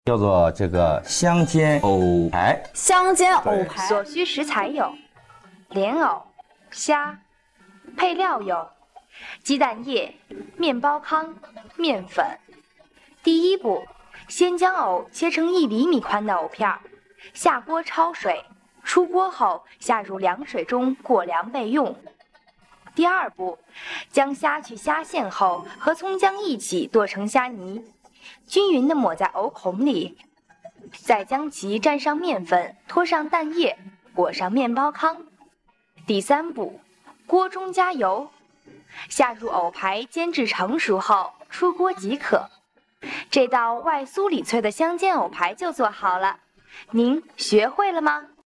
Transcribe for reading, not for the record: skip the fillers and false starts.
叫做这个香煎藕排。 香煎藕排所需食材有莲藕、虾，配料有鸡蛋液、面包糠、面粉。第一步，先将藕切成1厘米宽的藕片，下锅焯水，出锅后下入凉水中过凉备用。第二步，将虾去虾线后和葱姜一起剁成虾泥，均匀地抹在藕孔里，再将其蘸上面粉，拖上蛋液，裹上面包糠。第三步，锅中加油，下入藕排煎至成熟后出锅即可。这道外酥里脆的香煎藕排就做好了，您学会了吗？